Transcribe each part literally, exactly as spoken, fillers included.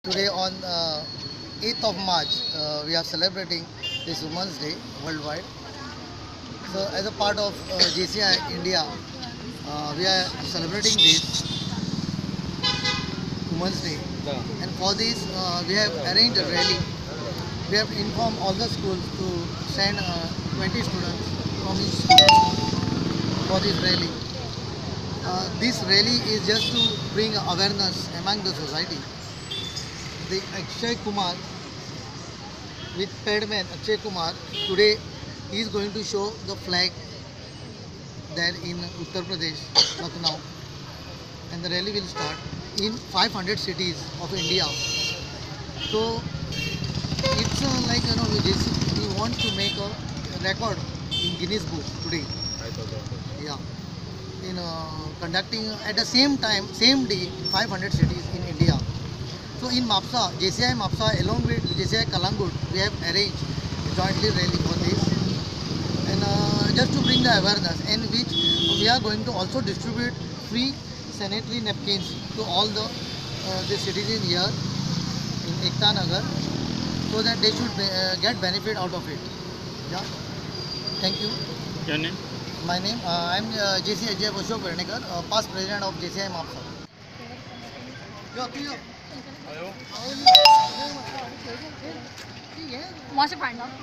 Today on uh, eighth of March, uh, we are celebrating this Women's Day worldwide. So as a part of uh, J C I India, uh, we are celebrating this Women's Day. And for this, uh, we have arranged a rally. We have informed all the schools to send uh, twenty students from each school for this rally. Uh, this rally is just to bring awareness among the society. The Akshay Kumar with Padman Akshay Kumar today he is going to show the flag there in Uttar Pradesh, Lucknow, and the rally will start in five hundred cities of India. So it's uh, like you know we, we want to make a record in Guinness Book today. Yeah, in uh, conducting at the same time, same day, five hundred cities in India. So in Mapusa, J C I Mapusa along with J C I Calangute, we have arranged a jointly rally for this, and uh, just to bring the awareness, and which we are going to also distribute free sanitary napkins to all the uh, the citizens here in Ekta Nagar, so that they should uh, get benefit out of it. Yeah. Thank you. Your name? My name, uh, I am uh, J C I Ashok Vernikar, uh, past president of J C I Mapusa. वहाँ से find out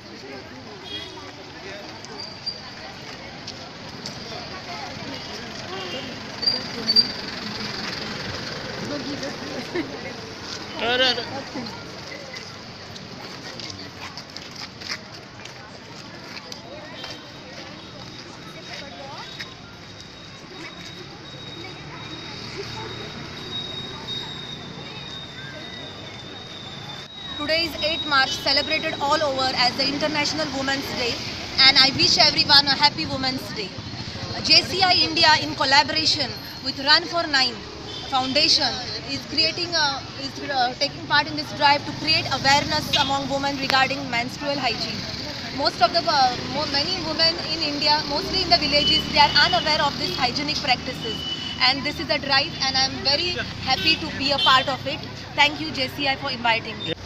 अरे अरे Today is eighth March, celebrated all over as the International Women's Day, and I wish everyone a happy Women's Day. J C I India, in collaboration with Run for Nine Foundation, is creating a, is uh, taking part in this drive to create awareness among women regarding menstrual hygiene. Most of the uh, more, many women in India, mostly in the villages, they are unaware of these hygienic practices, and this is a drive, and I am very happy to be a part of it. Thank you, J C I, for inviting me.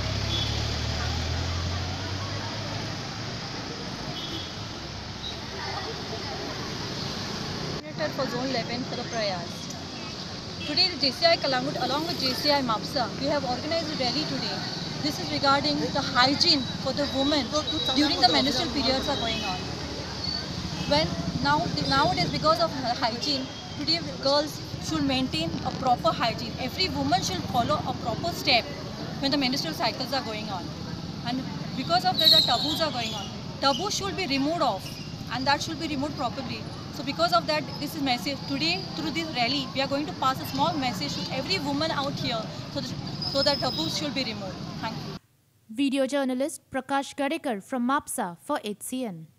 For Zone eleven for the Prayas. Today the J C I Calangute along with J C I Mapusa, we have organized a rally today. This is regarding the hygiene for the women during the menstrual periods are going on. When now nowadays because of hygiene, today girls should maintain a proper hygiene. Every woman should follow a proper step when the menstrual cycles are going on. And because of that the taboos are going on. Taboo should be removed off, and that should be removed properly. So because of that, this is message today through this rally, we are going to pass a small message to every woman out here so that, so that taboos should be removed. Thank you. Video journalist Prakash Gadekar from Mapusa for H C N.